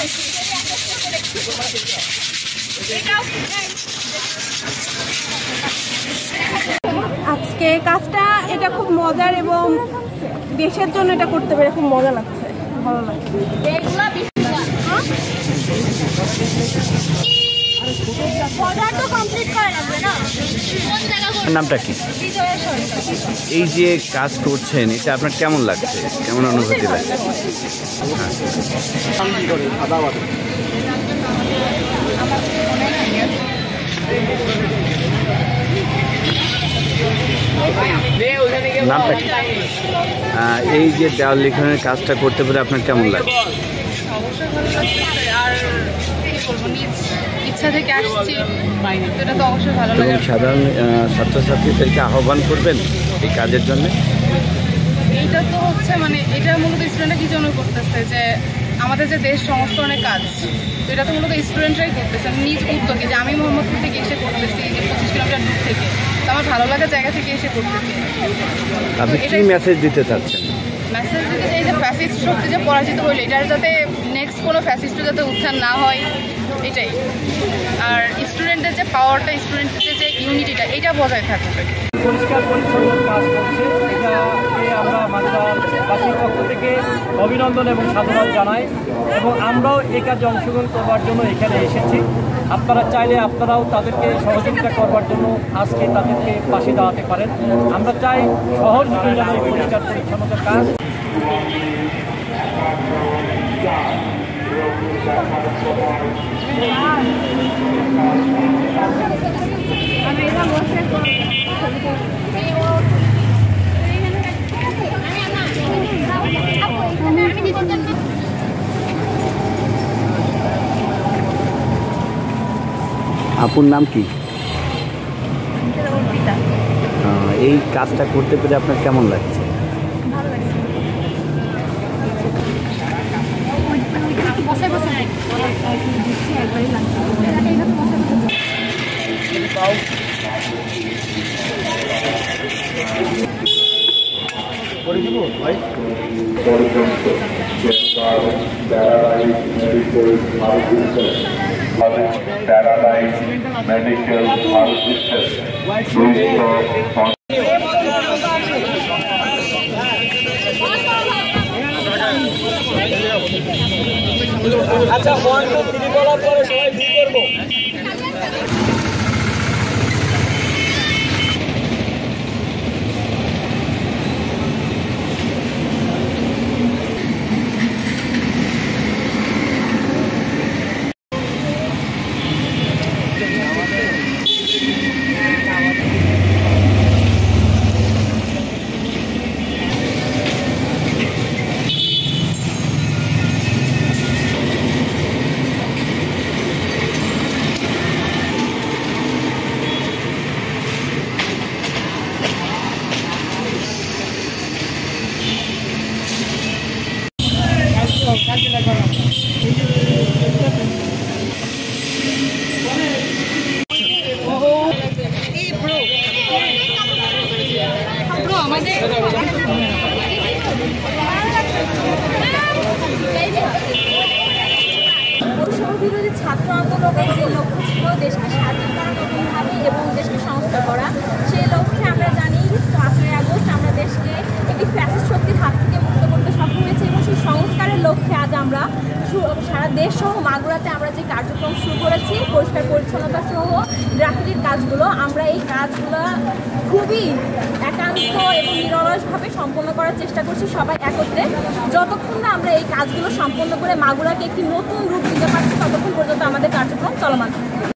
আজকে কাজটা এটা খুব মজার এবং দেশের জন্য এটা করতে পেরে খুব মজা লাগছে, ভালো লাগছে। নামটা কি? এই যে কাজ করছেন এটা আপনার কেমন লাগছে, কেমন অনুভূতি লাগছে? নামটা কি? এই যে দেওয়াল লিখনের কাজটা করতে পেরে আপনার কেমন লাগছে? ইচ্ছা থেকে আসছি, এটা তো অবশ্যই ভালো লাগে। সাধারণ ছাত্রছাত্রীদেরকে আহ্বান করবেন এই কাজের জন্য? এইটা তো হচ্ছে মানে এটা মূলত স্টুডেন্টরা কি জন্য করতেছে, যে আমাদের যে দেশ সংস্করণের কাজ, তো এটা তো মূলত স্টুডেন্টরাই করতেছে নিজ উদ্যোগে, যে আমি মোহাম্মদপুর থেকে এসে করতেছি, যে 25 কিলোমিটার দূর থেকে, তো আমার ভালো লাগা জায়গা থেকে এসে করতেছি। আপনি কি মেসেজ দিতে চাচ্ছেন? মেসেজ দিতে চাই যে ফ্যাসিস্ট শক্তি যে পরাজিত হইলো, এটার যাতে নেক্সট কোনো ফ্যাসিস্ট যাতে উত্থান না হয়, এটাই। আর স্টুডেন্টের যে পাওয়ারটা, স্টুডেন্টের যে ইউনিটিটা, এটা বজায় থাকবে। পরিষ্কার পরিচ্ছন্ন কাজ করছে, এটাকে আমরা মাদ্রাসাবাসীর পক্ষ থেকে অভিনন্দন এবং সাধুবাদ জানাই, এবং আমরাও এই কাজে অংশগ্রহণ করবার জন্য এখানে এসেছি। আপনারা চাইলে আপনারাও তাদেরকে সহযোগিতা করবার জন্য আজকে তাদেরকে পাশে দাঁড়াতে পারেন। আমরা চাই শহর জুড়ে যেন এই পরিষ্কার পরিচ্ছন্নতার কাজ। আপুর নাম কি? এই কাজটা করতে পেরে আপনার কেমন লাগছে? Paralyzed medical assistance. আচ্ছা, 1 2 3 বলার পরে সবাই কি করবো? বিরোধী ছাত্র আন্দোলনের যে লক্ষ্য ছিল দেশকে স্বাধীন করা নতুনভাবে এবং দেশকে সংস্কার করা, সেই লক্ষ্যে আমরা জানি 15 আগস্ট আমরা দেশকে একটি ফ্যাসিস্ট শক্তির হাত থেকে মুক্ত করতে সক্ষম হয়েছি, এবং সেই সংস্কারের লক্ষ্যে আজ আমরা সারা দেশ সহ মাগুরাতে আমরা যে কার্যক্রম শুরু করেছি, পরিষ্কার পরিচ্ছন্নতা সহ গ্রাফিতির কাজগুলো, আমরা এই কাজগুলো খুবই একান্ত এবং নিরলসভাবে সম্পন্ন করার চেষ্টা করছি সবাই একত্রে। যতক্ষণ না আমরা এই কাজগুলো সম্পন্ন করে মাগুরাকে একটি নতুন রূপ দিতে পারছি, ততক্ষণ পর্যন্ত আমাদের কার্যক্রম চলমান।